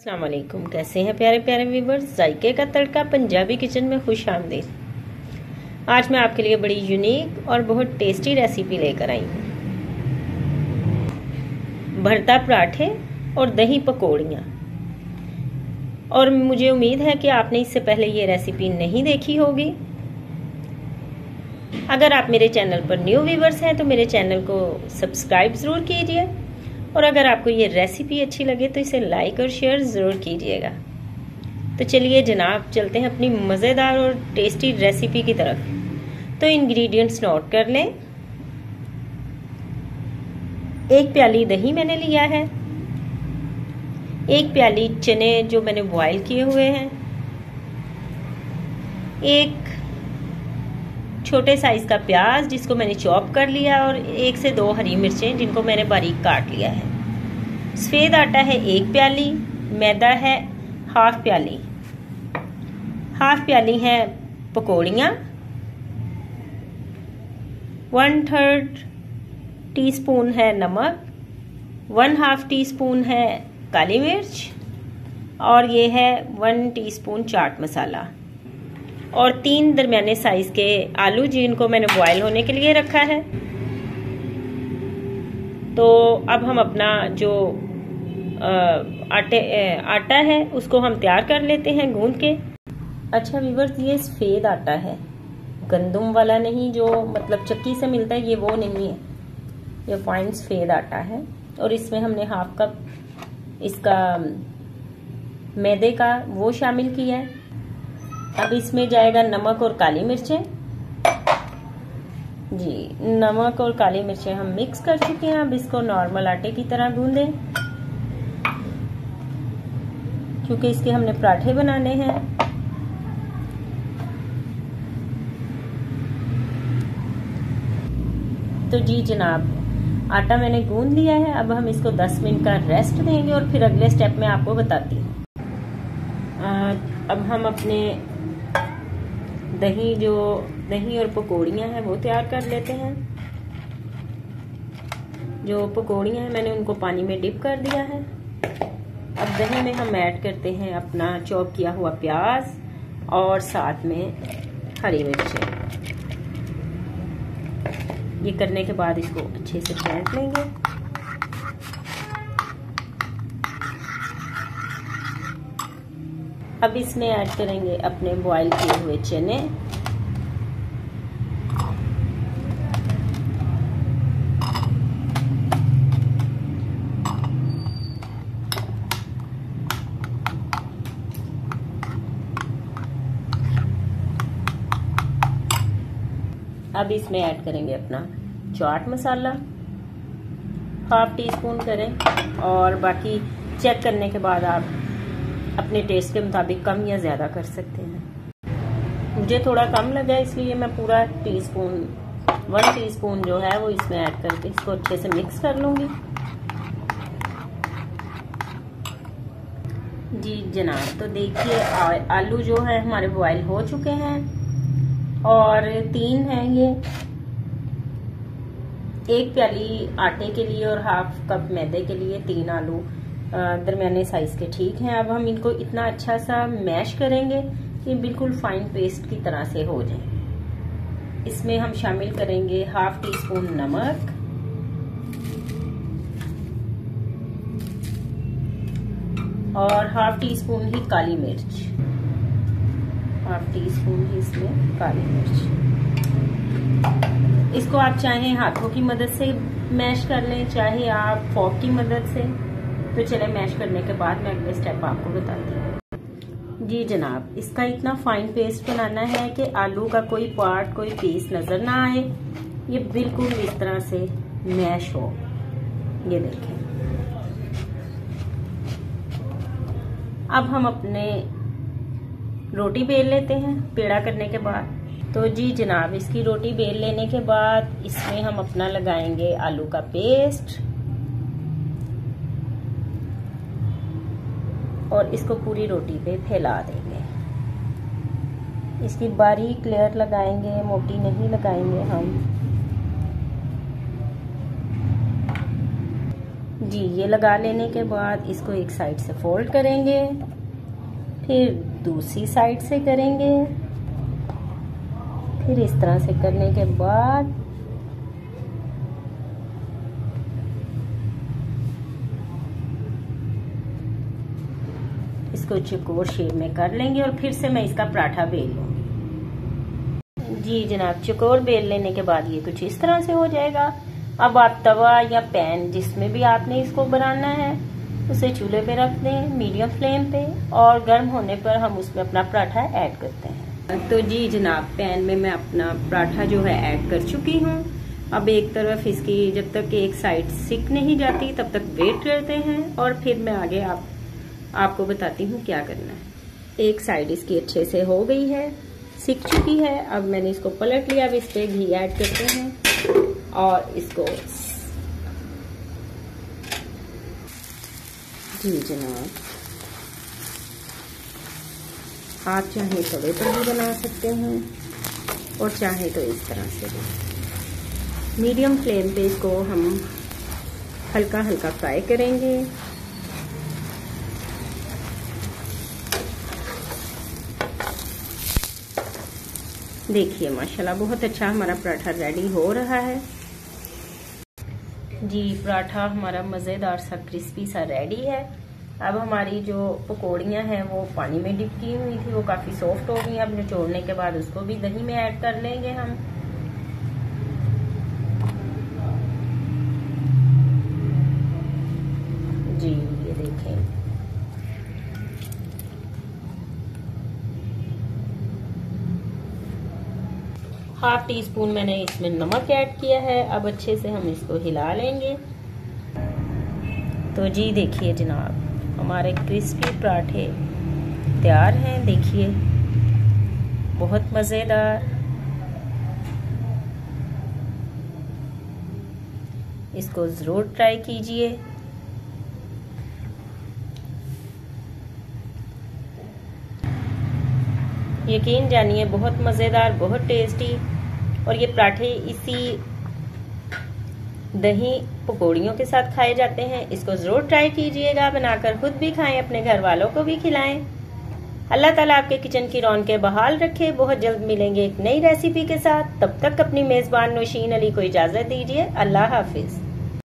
अस्सलाम वालेकुम। कैसे हैं प्यारे प्यारे व्यूवर्स। जायके का तड़का पंजाबी किचन में खुश आमदीद। आज मैं आपके लिए बड़ी यूनिक और बहुत टेस्टी रेसिपी लेकर आई हूँ। भरता पराठे और दही पकौड़ियाँ। और मुझे उम्मीद है कि आपने इससे पहले ये रेसिपी नहीं देखी होगी। अगर आप मेरे चैनल पर न्यू व्यूवर्स हैं तो मेरे चैनल को सब्सक्राइब ज़रूर कीजिए, और अगर आपको ये रेसिपी अच्छी लगे तो इसे लाइक और शेयर ज़रूर कीजिएगा। तो चलिए जनाब, चलते हैं अपनी मज़ेदार और टेस्टी रेसिपी की तरफ। तो इंग्रेडिएंट्स नोट कर लें। 1 प्याली दही मैंने लिया है, 1 प्याली चने जो मैंने बॉयल किए हुए हैं, 1 छोटे साइज का प्याज जिसको मैंने चॉप कर लिया, और 1 से 2 हरी मिर्चें जिनको मैंने बारीक काट लिया है। सफ़ेद आटा है 1 प्याली, मैदा है हाफ प्याली, हाफ प्याली है पकौड़ियाँ, 1/3 टीस्पून है नमक, 1/2 टीस्पून है काली मिर्च, और ये है 1 टीस्पून चाट मसाला, और 3 दरमियाने साइज के आलू जिनको मैंने बॉयल होने के लिए रखा है। तो अब हम अपना जो आटा है उसको हम तैयार कर लेते हैं गूंद के। अच्छा व्यूअर्स, ये सफ़ेद आटा है, गंदम वाला नहीं, जो मतलब चक्की से मिलता है, ये वो नहीं है, ये फाइन सफ़ेद आटा है। और इसमें हमने हाफ कप इसका मैदे का वो शामिल किया है। अब इसमें जाएगा नमक और काली मिर्चें। जी, नमक और काली मिर्चें हम मिक्स कर चुके हैं। अब इसको नॉर्मल आटे की तरह गूंदें, क्योंकि इसके हमने पराठे बनाने हैं। तो जी जनाब, आटा मैंने गूंद लिया है। अब हम इसको 10 मिनट का रेस्ट देंगे और फिर अगले स्टेप में आपको बताती हूँ। अब हम अपने दही और पकौड़ियाँ हैं वो तैयार कर लेते हैं। जो पकौड़ियाँ हैं मैंने उनको पानी में डिप कर दिया है। अब दही में हम ऐड करते हैं अपना चॉप किया हुआ प्याज और साथ में हरी मिर्चें। ये करने के बाद इसको अच्छे से फेंट लेंगे। अब इसमें ऐड करेंगे अपने बॉईल किए हुए चने, अब इसमें ऐड करेंगे अपना चाट मसाला, हाफ टीस्पून करें, और बाकी चेक करने के बाद आप अपने टेस्ट के मुताबिक कम या ज़्यादा कर सकते हैं। मुझे थोड़ा कम लगा इसलिए मैं पूरा 1 टीस्पून जो है वो इसमें ऐड करके इसको अच्छे से मिक्स कर लूँगी। जी जनाब, तो देखिए आलू जो है हमारे बॉयल हो चुके हैं, और 3 हैं ये। 1 प्याली आटे के लिए और हाफ कप मैदे के लिए 3 आलू दरमियाने साइज के ठीक हैं। अब हम इनको इतना अच्छा सा मैश करेंगे कि बिल्कुल फाइन पेस्ट की तरह से हो जाए। इसमें हम शामिल करेंगे हाफ टीस्पून नमक, और हाफ टीस्पून ही काली मिर्च, हाफ टीस्पून ही इसमें काली मिर्च। इसको आप चाहे हाथों की मदद से मैश कर लें, चाहे आप फोक की मदद से। तो चले मैश करने के बाद मैं अगले स्टेप आपको बताती हूँ। जी जनाब, इसका इतना फाइन पेस्ट बनाना है कि आलू का कोई पार्ट, कोई पीस नजर ना आए। ये बिल्कुल इस तरह से मैश हो। ये देखें। अब हम अपने रोटी बेल लेते हैं पेड़ा करने के बाद। तो जी जनाब, इसकी रोटी बेल लेने के बाद इसमें हम अपना लगाएंगे आलू का पेस्ट, और इसको पूरी रोटी पे फैला देंगे। इसकी बारीक लेयर लगाएंगे, मोटी नहीं लगाएंगे हम। जी ये लगा लेने के बाद इसको एक साइड से फोल्ड करेंगे, फिर दूसरी साइड से करेंगे, फिर इस तरह से करने के बाद इसको चौकोर शेप में कर लेंगे और फिर से मैं इसका पराठा बेल लूंगी। जी जनाब, चौकोर बेल लेने के बाद ये कुछ इस तरह से हो जाएगा। अब आप तवा या पैन जिसमें भी आपने इसको बनाना है उसे चूल्हे पे रख दें मीडियम फ्लेम पे, और गर्म होने पर हम उसमें अपना पराठा ऐड करते हैं। तो जी जनाब, पैन में मैं अपना पराठा जो है ऐड कर चुकी हूँ। अब एक तरफ इसकी जब तक एक साइड सिक नहीं जाती तब तक वेट करते हैं, और फिर मैं आगे आपको बताती हूँ क्या करना है। एक साइड इसकी अच्छे से हो गई है, सिक चुकी है। अब मैंने इसको पलट लिया। अब इस पे घी ऐड करते हैं और इसको जी जनाब, आप चाहे तवे पर भी बना सकते हैं और चाहे तो इस तरह से भी। मीडियम फ्लेम पे इसको हम हल्का हल्का फ्राई करेंगे। देखिए माशाल्लाह बहुत अच्छा हमारा पराठा रेडी हो रहा है। जी पराठा हमारा मज़ेदार सा क्रिस्पी सा रेडी है। अब हमारी जो पकौड़ियाँ हैं वो पानी में डिप की हुई थी, वो काफ़ी सॉफ्ट हो गई। अब निचोड़ने के बाद उसको भी दही में ऐड कर लेंगे हम। जी ये देखें, हाफ टी स्पून मैंने इसमें नमक ऐड किया है। अब अच्छे से हम इसको हिला लेंगे। तो जी देखिए जनाब, हमारे क्रिस्पी पराठे तैयार हैं। देखिए बहुत मज़ेदार। इसको ज़रूर ट्राई कीजिए। यकीन जानिए बहुत मज़ेदार, बहुत टेस्टी। और ये पराठे इसी दही पकौड़ियों के साथ खाए जाते हैं। इसको ज़रूर ट्राई कीजिएगा, बनाकर खुद भी खाएं, अपने घर वालों को भी खिलाएं। अल्लाह ताला आपके किचन की रौनकें बहाल रखे। बहुत जल्द मिलेंगे एक नई रेसिपी के साथ। तब तक अपनी मेज़बान नौशीन अली को इजाज़त दीजिए। अल्लाह हाफिज़।